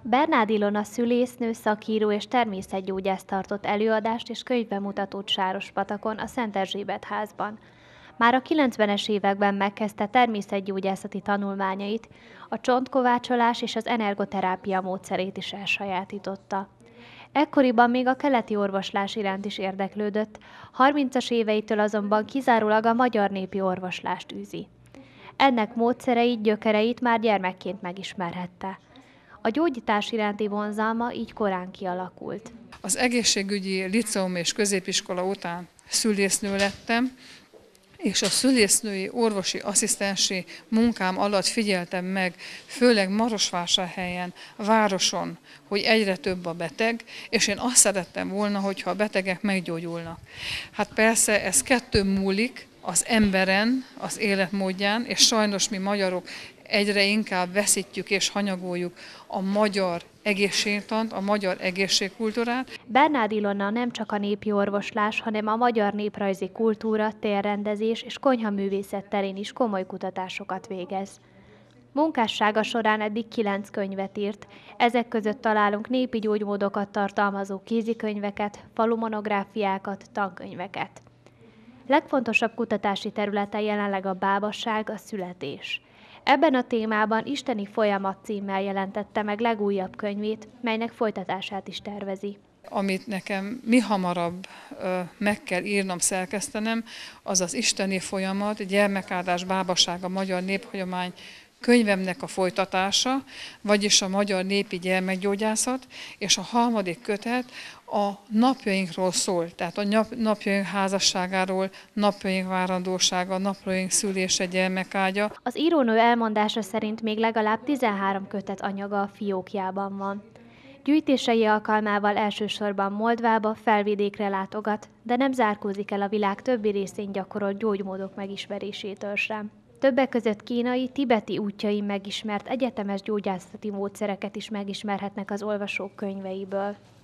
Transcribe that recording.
Bernád Ilona szülésznő, szakíró és természetgyógyász tartott előadást és könyvbemutatót Sárospatakon, a Szent Erzsébet házban. Már a 90-es években megkezdte természetgyógyászati tanulmányait, a csontkovácsolás és az energoterápia módszerét is elsajátította. Ekkoriban még a keleti orvoslás iránt is érdeklődött, 30-as éveitől azonban kizárólag a magyar népi orvoslást űzi. Ennek módszereit, gyökereit már gyermekként megismerhette. A gyógyítás iránti vonzalma így korán kialakult. Az egészségügyi liceum és középiskola után szülésznő lettem, és a szülésznői orvosi asszisztensi munkám alatt figyeltem meg, főleg Marosvásárhelyen, városon, hogy egyre több a beteg, és én azt szerettem volna, hogyha a betegek meggyógyulnak. Hát persze ez kettő múlik, az emberen, az életmódján, és sajnos mi magyarok egyre inkább veszítjük és hanyagoljuk a magyar egészségtant, a magyar egészségkultúrát. Bernád Ilona nem csak a népi orvoslás, hanem a magyar néprajzi kultúra, térrendezés és konyhaművészet terén is komoly kutatásokat végez. Munkássága során eddig 9 könyvet írt, ezek között találunk népi gyógymódokat tartalmazó kézikönyveket, falumonográfiákat, tankönyveket. Legfontosabb kutatási területe jelenleg a bábasság, a születés. Ebben a témában Isteni folyamat címmel jelentette meg legújabb könyvét, melynek folytatását is tervezi. Amit nekem mihamarabb meg kell írnom, szerkesztenem, az az Isteni folyamat, gyermekáldás, bábaság, a magyar néphagyomány könyvemnek a folytatása, vagyis a magyar népi gyermekgyógyászat, és a harmadik kötet a napjainkról szól, tehát a napjaink házasságáról, napjaink várandósága, napjaink szülése, gyermekágya. Az írónő elmondása szerint még legalább 13 kötet anyaga a fiókjában van. Gyűjtései alkalmával elsősorban Moldvába, Felvidékre látogat, de nem zárkózik el a világ többi részén gyakorolt gyógymódok megismerésétől sem. Többek között kínai, tibeti útjain megismert egyetemes gyógyászati módszereket is megismerhetnek az olvasók könyveiből.